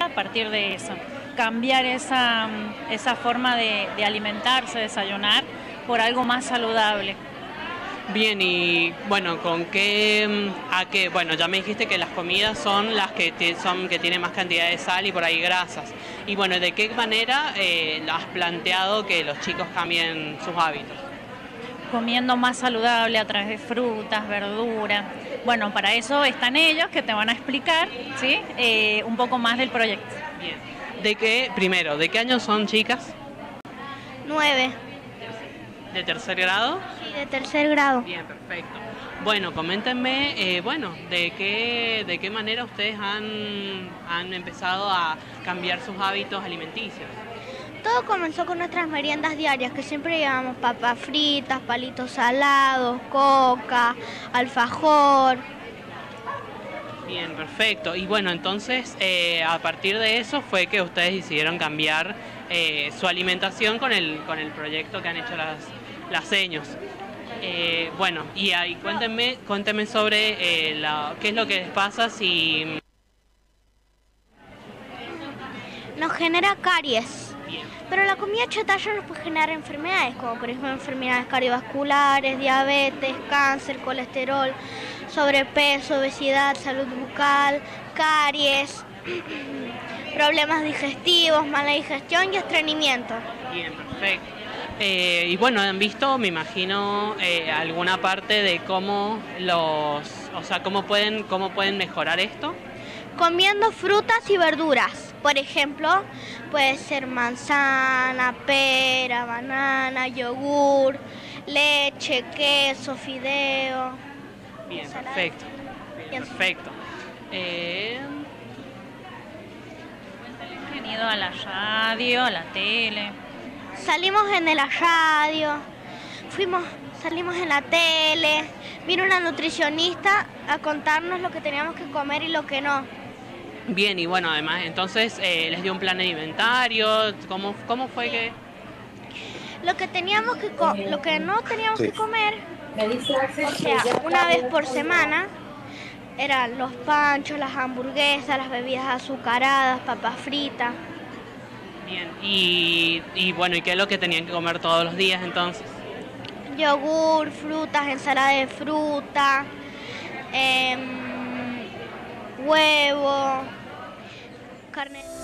a partir de eso. Cambiar esa forma de alimentarse, desayunar, por algo más saludable. Bien, y bueno, bueno, ya me dijiste que las comidas son las que que tienen más cantidad de sal y por ahí grasas. Y bueno, ¿de qué manera has planteado que los chicos cambien sus hábitos? Comiendo más saludable a través de frutas, verduras. Bueno, para eso están ellos que te van a explicar, ¿sí? Un poco más del proyecto. Bien. Primero, ¿de qué año son chicas? 9. ¿De tercer grado? Sí, de tercer grado. Bien, perfecto. Bueno, coméntenme, ¿de qué manera ustedes han empezado a cambiar sus hábitos alimenticios? Todo comenzó con nuestras meriendas diarias, que siempre llevamos papas fritas, palitos salados, coca, alfajor. Bien, perfecto. Y bueno, entonces, a partir de eso fue que ustedes decidieron cambiar su alimentación con el proyecto que han hecho las seños. Bueno, y ahí cuéntenme sobre qué es lo que les pasa si... Nos genera caries. Pero la comida chatarra nos puede generar enfermedades, como por ejemplo enfermedades cardiovasculares, diabetes, cáncer, colesterol, sobrepeso, obesidad, salud bucal, caries, problemas digestivos, mala digestión y estreñimiento. Bien, perfecto. Y bueno, han visto, me imagino, alguna parte de cómo cómo pueden mejorar esto. Comiendo frutas y verduras, por ejemplo, puede ser manzana, pera, banana, yogur, leche, queso, fideo. Bien, perfecto. Bien, perfecto. Han ido a la radio, a la tele. Salimos en la radio, salimos en la tele, vino una nutricionista a contarnos lo que teníamos que comer y lo que no. Bien, y bueno, además, entonces les dio un plan alimentario. ¿Cómo fue que...? Lo que no teníamos que comer, o sea, una vez por semana, eran los panchos, las hamburguesas, las bebidas azucaradas, papas fritas. Bien, y bueno, ¿y qué es lo que tenían que comer todos los días entonces? Yogur, frutas, ensalada de fruta, huevo, carne.